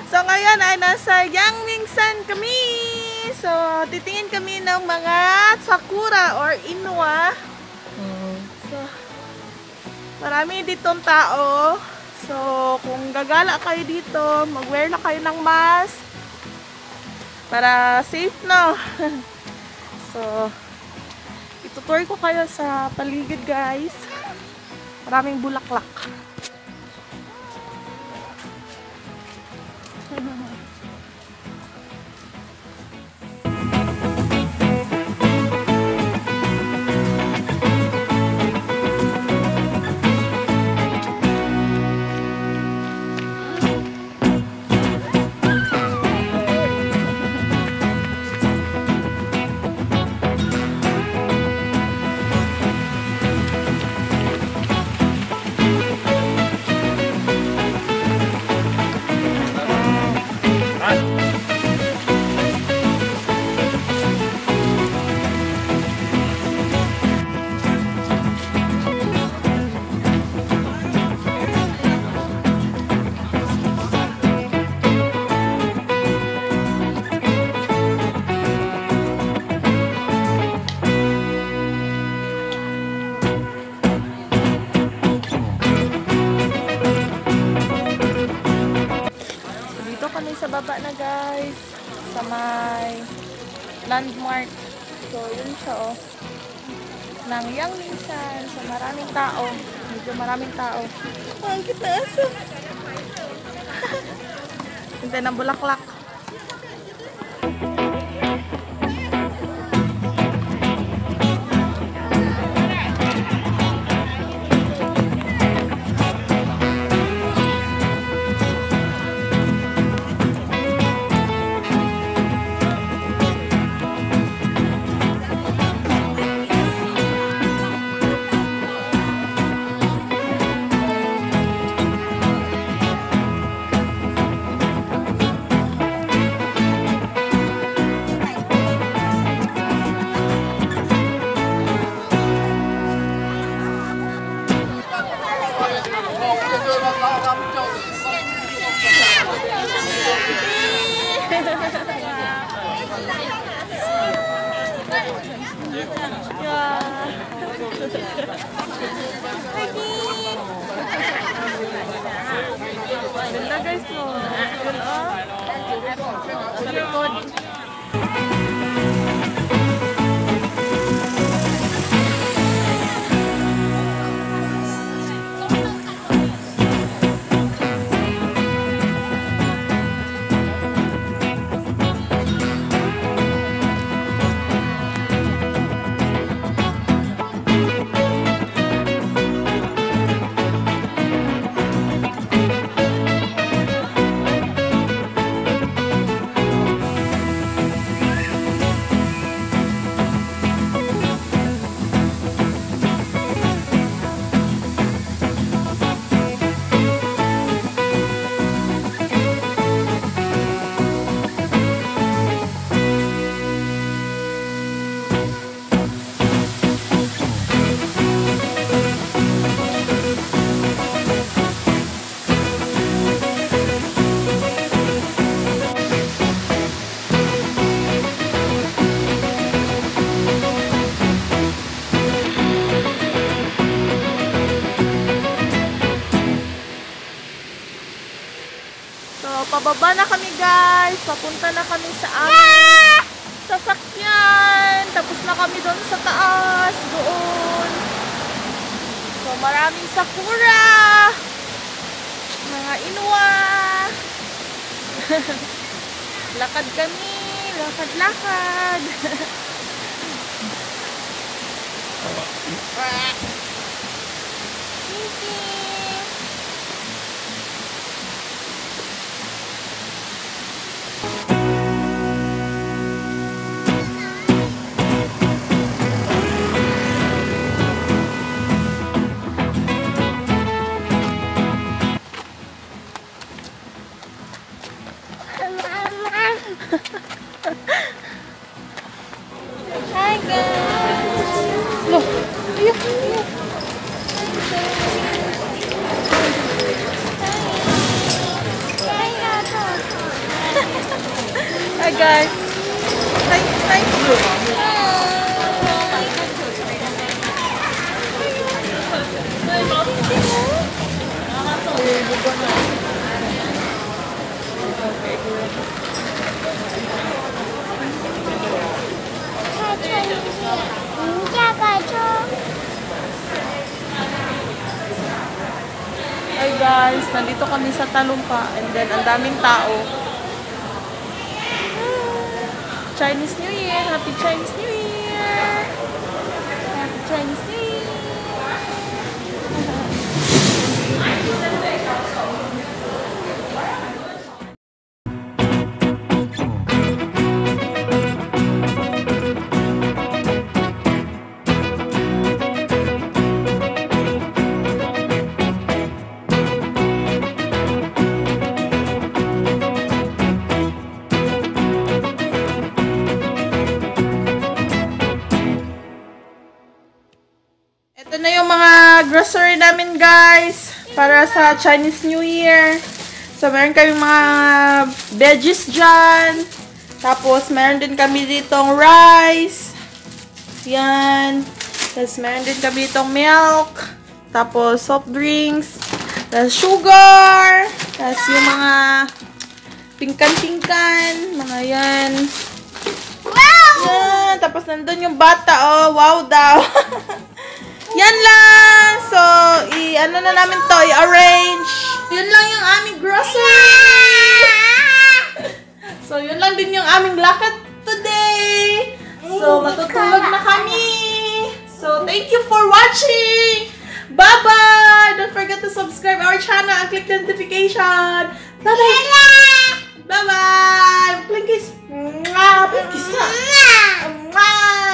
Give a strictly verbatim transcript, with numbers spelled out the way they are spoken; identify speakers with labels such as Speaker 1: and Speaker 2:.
Speaker 1: So ngayon ay nasa Yangmingshan kami. So titingin kami ng mga sakura or inwa. So marami ditong tao. So kung gagala kayo dito, mag-wear na kayo ng mask para safe, no? So itutour ko kayo sa paligid, guys. Maraming bulaklak. Sa baba na, guys, sa may landmark. So yun siya, oh, ng Yangmingshan. So maraming tao, medyo maraming tao. Oh, ang kitaas. Hintay ng bulaklak. Ganda, guys, mo. Yun, oh. Sa likod. Pababa na kami, guys. Papunta na kami sa aming sasakyan. Tapos na kami doon sa taas. Doon. So, maraming sakura. Mga inwa. Lakad kami. Lakad-lakad.
Speaker 2: Hi guys! Look! Ayok! Ayok! Hi! Hi, Nato!
Speaker 1: Hi guys. Hi, hi. Hi guys, nandito kami sa Talumpa and then ang daming tao. Chinese New Year! Happy Chinese New Year! Happy Chinese New Year! Ito na yung mga grocery namin guys para sa Chinese New Year. So meron kami mga veggies dyan. Tapos meron din kami ditong rice. Yan. Tapos meron din kami ditong milk. Tapos soft drinks. Tapos sugar. Tapos yung mga pingkan-pingkan. Mga yan. Yan. Tapos nandun yung bata. Oh, wow daw. Yan lang. So, i-ano na namin to, i-arrange. Yun lang yung aming grocery. So, yun lang din yung aming lakad today. So, matutulog na kami. So, thank you for watching. Bye-bye. Don't forget to subscribe our channel and click the notification. Bye-bye. Bye-bye. Please kiss. Mwah. Please kiss. Mwah.